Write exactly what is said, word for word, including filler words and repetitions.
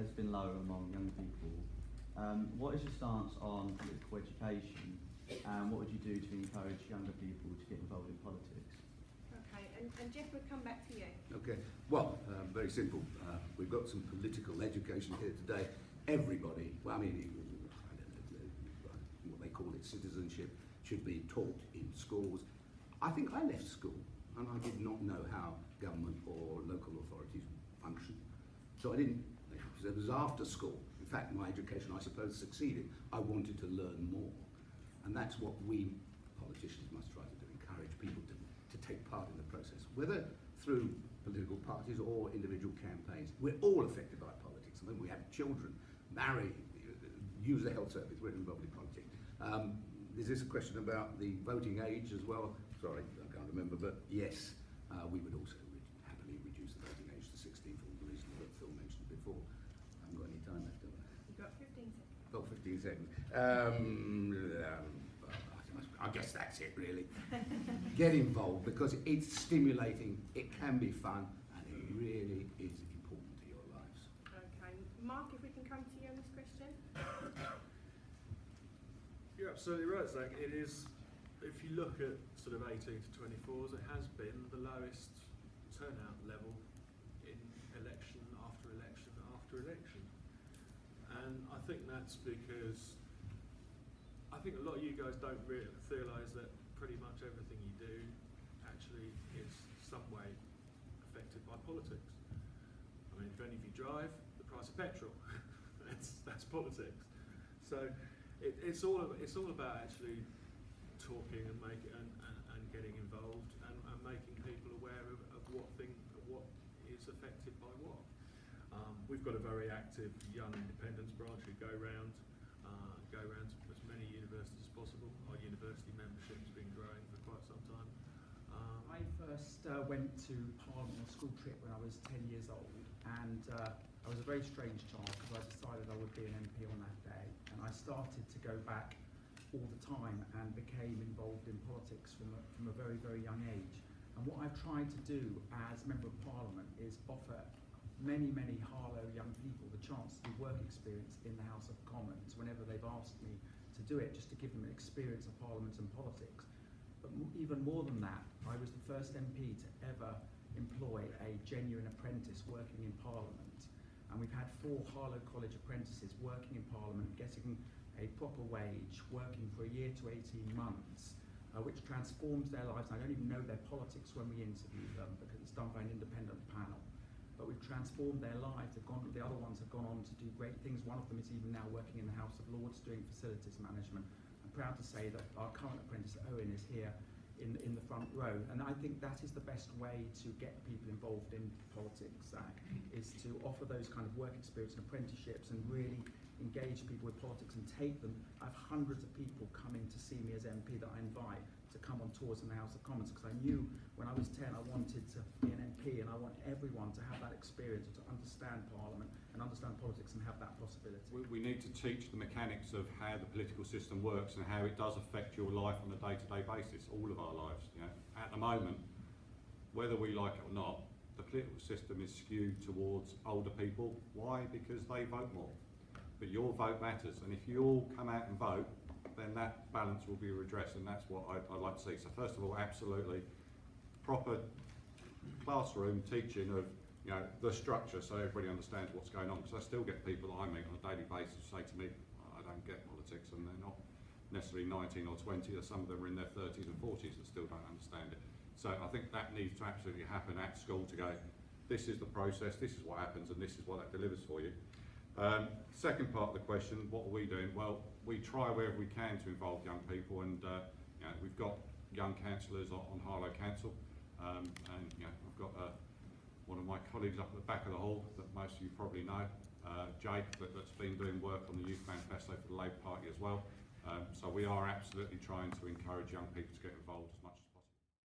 has been lower among young people. Um, what is your stance on political education, and what would you do to encourage younger people to get involved in politics? Okay, and, and Jeff, we'll come back to you. Okay, well, uh, very simple. Uh, we've got some political education here today. Everybody, well, I mean, I don't know what they call it, citizenship, should be taught in schools. I think I left school and I did not know how government or local authorities function. So I didn't, it was after school. In fact, my education, I suppose, succeeded. I wanted to learn more. And that's what we politicians must try to do, encourage people to, to take part in the process, whether through political parties or individual campaigns. We're all affected by politics. I mean, we have children, marry, use the health service, we're involved in politics. Um, is this a question about the voting age as well? Sorry, I can't remember, but yes, uh, we would also re happily reduce the voting age to sixteen for all the reasons that Phil mentioned before. I haven't got any time left, have I? You've got fifteen seconds. Oh, fifteen seconds. Um, um, I guess that's it, really. Get involved, because it's stimulating, it can be fun, and it really is important to your lives. Okay, Mark, if we can come to you on this question. You're absolutely right, Zach. It is, if you look at sort of eighteen to twenty-fours, it has been the lowest turnout level in election after election after election. And I think that's because I think a lot of you guys don't really realise that pretty much everything you do actually is some way affected by politics. I mean, if any of you drive, the price of petrol, that's, that's politics. So it, it's, all, it's all about actually talking and, make, and, and, and getting involved and, and making people aware of, of what, thing, of what is affected by what. Um, we've got a very active young independence branch who go round Uh, go around to as many universities as possible. Our university membership has been growing for quite some time. Um, I first uh, went to Parliament on a school trip when I was ten years old, and uh, I was a very strange child because I decided I would be an M P on that day, and I started to go back all the time and became involved in politics from a, from a very, very young age. And what I've tried to do as Member of Parliament is offer many, many Harlow young people the chance to do work experience in the House of Commons whenever they've asked me to do it, just to give them an experience of Parliament and politics. But even more than that, I was the first M P to ever employ a genuine apprentice working in Parliament. And we've had four Harlow College apprentices working in Parliament, getting a proper wage, working for a year to eighteen months, uh, which transforms their lives. I don't even know their politics when we interview them because it's done by an independent panel. But we've transformed their lives. They've gone, the other ones have gone on to do great things. One of them is even now working in the House of Lords doing facilities management. I'm proud to say that our current apprentice, Owen, is here in, in the front row. And I think that is the best way to get people involved in politics, Zach, is to offer those kind of work experience and apprenticeships and really engage people with politics and take them. I have hundreds of people coming to see me as M P that I invite to come on tours in the House of Commons, because I knew when I was ten I wanted to be an M P, and I want everyone to have that experience, to understand Parliament and understand politics and have that possibility. We, we need to teach the mechanics of how the political system works and how it does affect your life on a day-to-day basis, all of our lives. You know, at the moment, whether we like it or not, the political system is skewed towards older people. Why? Because they vote more. But your vote matters, and if you all come out and vote, then that balance will be redressed, and that's what I'd, I'd like to see. So first of all, absolutely proper classroom teaching of, you know, the structure, so everybody understands what's going on. Because I still get people that I meet on a daily basis say to me, I don't get politics, and they're not necessarily nineteen or twenty, or some of them are in their thirties and forties that still don't understand it. So I think that needs to absolutely happen at school, to go, this is the process, this is what happens, and this is what that delivers for you. Um, second part of the question, what are we doing? Well, we try wherever we can to involve young people, and uh, you know, we've got young councillors on, on Harlow Council, um, and you know, I've got uh, one of my colleagues up at the back of the hall that most of you probably know, uh, Jake, that, that's been doing work on the Youth Manifesto for the Labour Party as well. Um, so we are absolutely trying to encourage young people to get involved as much as